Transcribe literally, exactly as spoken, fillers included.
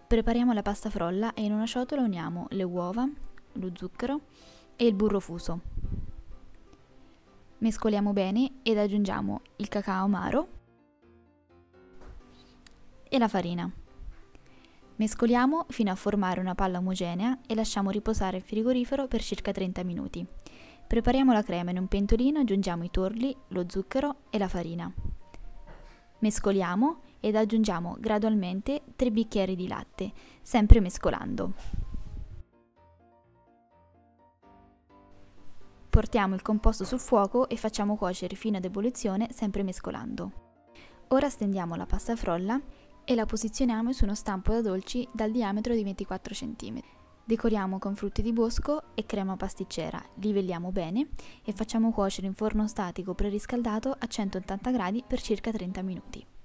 Prepariamo la pasta frolla e in una ciotola uniamo le uova, lo zucchero e il burro fuso. Mescoliamo bene ed aggiungiamo il cacao amaro e la farina. Mescoliamo fino a formare una palla omogenea e lasciamo riposare in frigorifero per circa trenta minuti. Prepariamo la crema in un pentolino, aggiungiamo i torli, lo zucchero e la farina. Mescoliamo ed aggiungiamo gradualmente tre bicchieri di latte, sempre mescolando. Portiamo il composto sul fuoco e facciamo cuocere fino ad ebollizione, sempre mescolando. Ora stendiamo la pasta frolla e la posizioniamo su uno stampo da dolci dal diametro di ventiquattro centimetri. Decoriamo con frutti di bosco e crema pasticcera, livelliamo bene e facciamo cuocere in forno statico preriscaldato a centottanta gradi per circa trenta minuti.